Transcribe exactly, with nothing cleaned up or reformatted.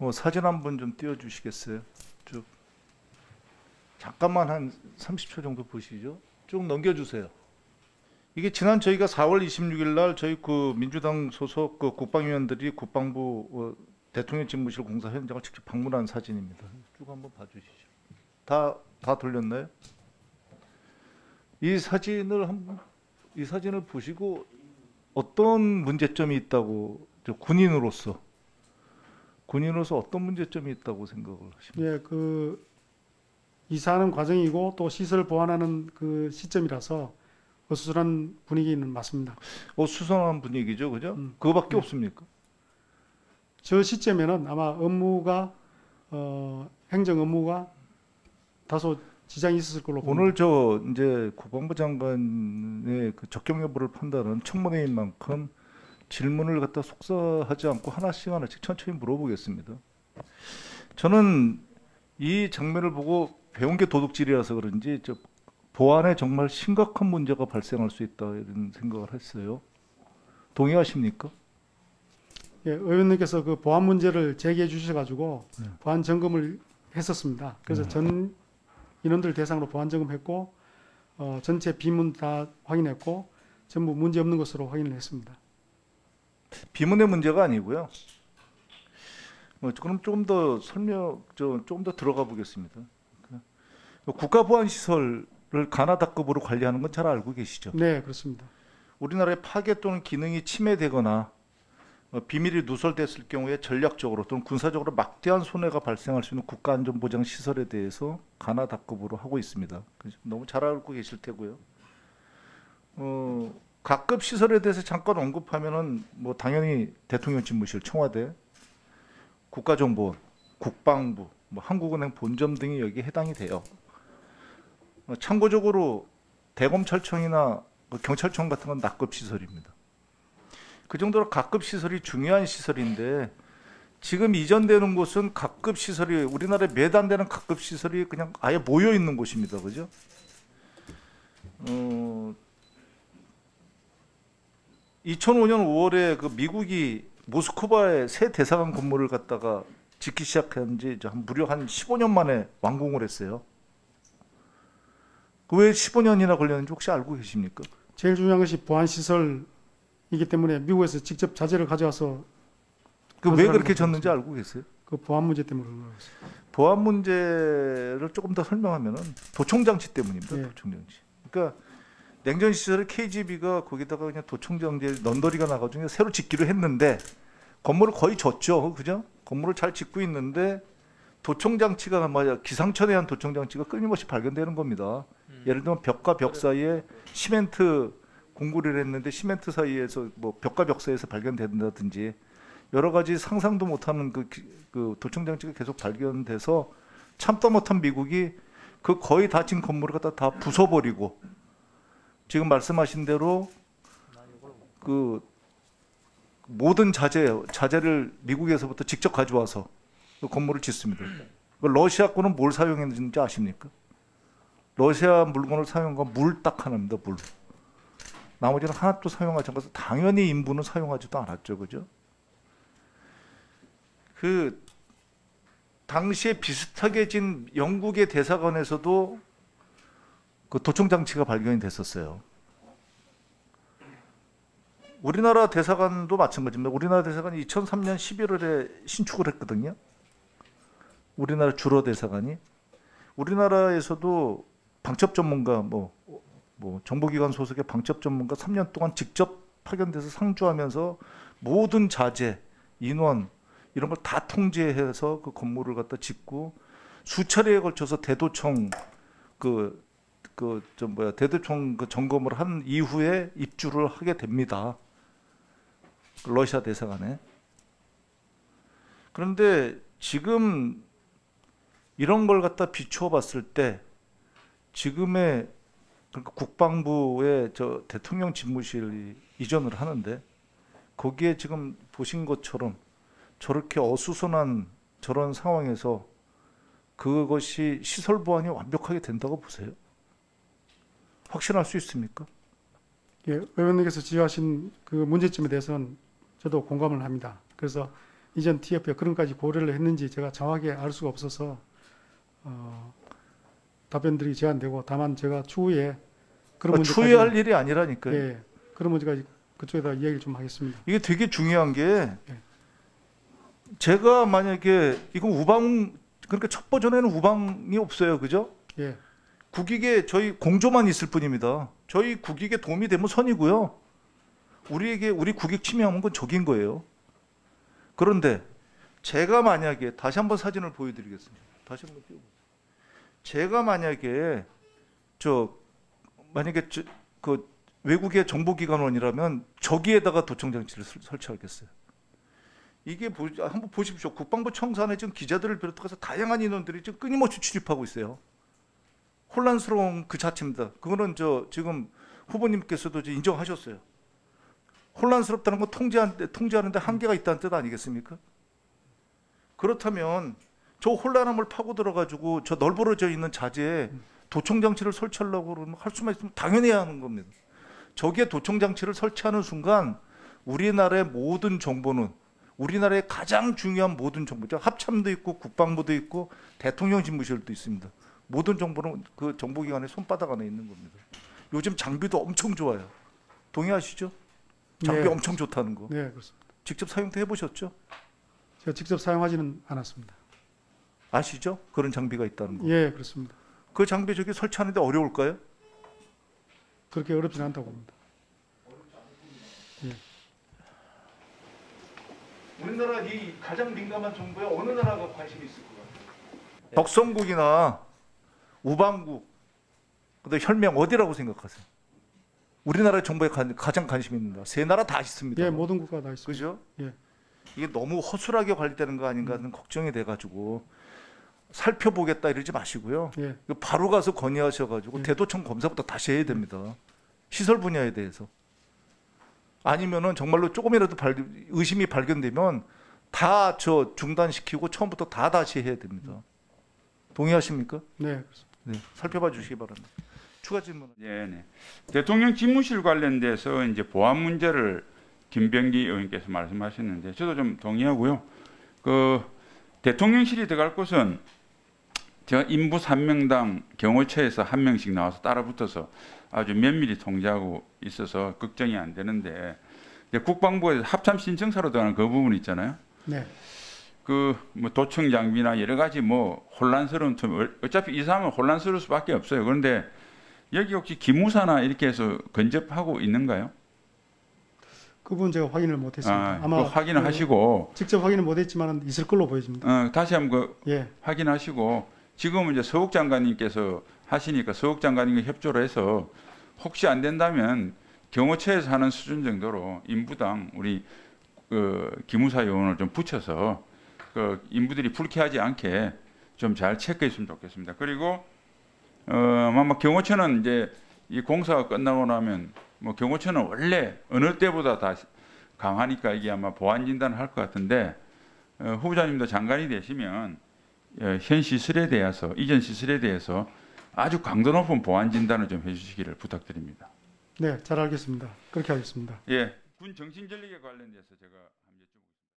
어, 사진 한번 좀 띄워주시겠어요? 쭉 잠깐만 한 삼십 초 정도 보시죠. 쭉 넘겨주세요. 이게 지난 저희가 사월 이십육일 날 저희 그 민주당 소속 그 국방위원들이 국방부 어, 대통령 집무실 공사 현장을 직접 방문한 사진입니다. 쭉 한번 봐주시죠. 다 다 돌렸나요? 이 사진을 한번 이 사진을 보시고 어떤 문제점이 있다고 저 군인으로서 군인으로서 어떤 문제점이 있다고 생각을 하십니까? 예, 그 이사하는 과정이고 또 시설 보완하는 그 시점이라서 어수선한 분위기는 맞습니다. 어수선한 분위기죠, 그죠? 음, 그거밖에 네. 없습니까? 저 시점에는 아마 업무가 어, 행정 업무가 다소 지장이 있었을 걸로 봅니다. 오늘 저 이제 국방부 장관의 그 적격 여부를 판단하는 청문회인 만큼 질문을 갖다 속사하지 않고 하나씩 하나씩 천천히 물어보겠습니다. 저는 이 장면을 보고 배운 게 도둑질이라서 그런지 저 보안에 정말 심각한 문제가 발생할 수 있다 이런 생각을 했어요. 동의하십니까? 예, 의원님께서 그 보안 문제를 제기해 주셔가지고 네. 보안 점검을 했었습니다. 그래서 네. 전 인원들 대상으로 보안 점검했고 어, 전체 비문 다 확인했고 전부 문제 없는 것으로 확인을 했습니다. 비문의 문제가 아니고요. 어, 그럼 좀 더 설명, 좀 더 들어가 보겠습니다. 국가보안시설을 가나다급으로 관리하는 건 잘 알고 계시죠? 네, 그렇습니다. 우리나라의 파괴 또는 기능이 침해되거나 어, 비밀이 누설됐을 경우에 전략적으로 또는 군사적으로 막대한 손해가 발생할 수 있는 국가안전보장 시설에 대해서 가나다급으로 하고 있습니다. 너무 잘 알고 계실 테고요. 어, 각급 시설에 대해서 잠깐 언급하면은 뭐 당연히 대통령 집무실, 청와대, 국가정보원, 국방부, 뭐 한국은행 본점 등이 여기에 해당이 돼요. 어, 참고적으로 대검찰청이나 뭐 경찰청 같은 건 낙급 시설입니다. 그 정도로 각급 시설이 중요한 시설인데 지금 이전되는 곳은 각급 시설이 우리나라에 몇 안 되는 각급 시설이 그냥 아예 모여 있는 곳입니다. 그죠? 어, 이천오 년 오월에 그 미국이 모스크바에 새 대사관 건물을 갖다가 짓기 시작한 지 한 무려 한 십오 년 만에 완공을 했어요. 그 왜 십오 년이나 걸렸는지 혹시 알고 계십니까? 제일 중요한 것이 보안 시설이기 때문에 미국에서 직접 자재를 가져와서 그 왜 그렇게 졌는지 알고 계세요? 그 보안 문제 때문에 그런 거였어요. 보안 문제를 조금 더 설명하면은 도청장치 때문입니다. 네. 도청장치. 그러니까 냉전 시설을 케이지비가 거기다가 그냥 도청장치 넌더리가 나가지고 새로 짓기로 했는데 건물을 거의 졌죠, 그죠? 건물을 잘 짓고 있는데 도청장치가 맞아 기상천외 한 도청장치가 끊임없이 발견되는 겁니다. 음. 예를 들면 벽과 벽 사이에 시멘트 공구리를 했는데 시멘트 사이에서 뭐 벽과 벽 사이에서 발견된다든지 여러 가지 상상도 못하는 그, 그 도청장치가 계속 발견돼서 참다 못한 미국이 그 거의 닫힌 건물을 갖다 다 부숴버리고 지금 말씀하신 대로 그 모든 자재 자재를 미국에서부터 직접 가져와서 그 건물을 짓습니다. 그 러시아 거는 뭘 사용했는지 아십니까? 러시아 물건을 사용한 건 물 딱 하나입니다. 물. 나머지는 하나도 사용하지 않아서 당연히 인부는 사용하지도 않았죠, 그죠? 그 당시에 비슷하게 진 영국의 대사관에서도 그 도청 장치가 발견이 됐었어요. 우리나라 대사관도 마찬가지입니다. 우리나라 대사관이 이천삼 년 십일월에 신축을 했거든요. 우리나라 주로 대사관이 우리나라에서도 방첩 전문가 뭐, 뭐 정보기관 소속의 방첩 전문가 삼 년 동안 직접 파견돼서 상주하면서 모든 자재, 인원 이런 걸 다 통제해서 그 건물을 갖다 짓고 수차례에 걸쳐서 대도청 그 그 좀 뭐야 대도청 그 점검을 한 이후에 입주를 하게 됩니다. 러시아 대사관에. 그런데 지금 이런 걸 갖다 비추어 봤을 때 지금의 그러니까 국방부의 저 대통령 집무실이 이전을 하는데 거기에 지금 보신 것처럼 저렇게 어수선한 저런 상황에서 그것이 시설 보안이 완벽하게 된다고 보세요? 확신할 수 있습니까? 예, 의원님께서 지적하신 그 문제점에 대해서는 저도 공감을 합니다. 그래서 이전 티에프에 그런까지 고려를 했는지 제가 정확하게 알 수가 없어서 어, 답변들이 제한되고 다만 제가 추후에 그런 아, 문제까지 추후에 할 일이 아니라니까요. 예, 그런 문제까지 그쪽에다 이야기를 좀 하겠습니다. 이게 되게 중요한 게 예. 제가 만약에 이거 우방 그러니까 첫 버전에는 우방이 없어요, 그죠? 예, 국익에 저희 공조만 있을 뿐입니다. 저희 국익에 도움이 되면 선이고요. 우리에게 우리 국익 침해하는 건 적인 거예요. 그런데 제가 만약에 다시 한번 사진을 보여드리겠습니다. 다시 한번 띄워보세요. 제가 만약에 저 만약에 저, 그 외국의 정보기관원이라면 저기에다가 도청장치를 설- 설치하겠어요. 이게 보, 한번 보십시오. 국방부 청산에 지금 기자들을 비롯해서 다양한 인원들이 지금 끊임없이 출입하고 있어요. 혼란스러운 그 자체입니다. 그거는 저 지금 후보님께서도 이제 인정하셨어요. 혼란스럽다는 건 통제하는데, 통제하는데 한계가 있다는 뜻 아니겠습니까? 그렇다면 저 혼란함을 파고 들어가지고 저 널브러져 있는 자재에 도청장치를 설치하려고 그러면 할 수만 있으면 당연히 해야 하는 겁니다. 저기에 도청장치를 설치하는 순간 우리나라의 모든 정보는 우리나라의 가장 중요한 모든 정보죠. 합참도 있고 국방부도 있고 대통령 집무실도 있습니다. 모든 정보는 그 정보기관의 손바닥 안에 있는 겁니다. 요즘 장비도 엄청 좋아요. 동의하시죠? 장비 네. 엄청 좋다는 거. 네, 그렇습니다. 직접 사용도 해보셨죠? 제가 직접 사용하지는 않았습니다. 아시죠? 그런 장비가 있다는 거. 예, 그렇습니다. 그 장비 저기 설치하는데 어려울까요? 그렇게 어렵지는 않다고 봅니다. 우리나라 이 가장 민감한 정보에 어느 나라가 관심이 있을 것 같아요? 덕성국이나 우방국, 그다음 혈맹 어디라고 생각하세요? 우리나라 정보에 가, 가장 관심 있는 나라 세 나라 다 있습니다. 예, 모든 국가 다 있습니다. 그죠? 예. 이게 너무 허술하게 관리되는 거 아닌가 하는 걱정이 돼가지고 살펴보겠다 이러지 마시고요. 예, 이거 바로 가서 건의하셔가지고 예. 대도청 검사부터 다시 해야 됩니다. 시설 분야에 대해서. 아니면은 정말로 조금이라도 발, 의심이 발견되면 다 저 중단시키고 처음부터 다 다시 해야 됩니다. 동의하십니까? 네, 그렇습니다. 네, 살펴봐 주시기 바랍니다. 추가 질문. 예, 네. 대통령 집무실 관련돼서 이제 보안 문제를 김병기 의원께서 말씀하셨는데 저도 좀 동의하고요. 그 대통령실이 들어갈 곳은 제가 인부 삼 명당 경호처에서 한 명씩 나와서 따라붙어서 아주 면밀히 통제하고 있어서 걱정이 안 되는데 이제 국방부에서 합참 신청사로 들어가는 그 부분 있잖아요. 네, 그 뭐 도청 장비나 여러 가지 뭐 혼란스러운 틈 어차피 이 사람은 혼란스러울 수밖에 없어요. 그런데 여기 혹시 기무사나 이렇게 해서 근접하고 있는가요? 그 부분 제가 확인을 못했습니다. 아, 아마 그 확인을 그 하시고 직접 확인을 못했지만 있을 걸로 보여집니다. 어, 다시 한번 그 예, 확인하시고 지금은 이제 서욱 장관님께서 하시니까 서욱 장관님과 협조를 해서 혹시 안 된다면 경호처에서 하는 수준 정도로 인부당 우리 그 기무사 요원을 좀 붙여서 그 인부들이 불쾌하지 않게 좀 잘 체크했으면 좋겠습니다. 그리고 어, 아마 경호처는 이제 이 공사가 끝나고 나면 뭐 경호처는 원래 어느 때보다 다 강하니까 이게 아마 보안 진단을 할 것 같은데 어, 후보자님도 장관이 되시면 어, 현 시설에 대해서 이전 시설에 대해서 아주 강도 높은 보안 진단을 좀 해주시기를 부탁드립니다. 네, 잘 알겠습니다. 그렇게 하겠습니다. 예, 군 정신 전력에 관련돼서 제가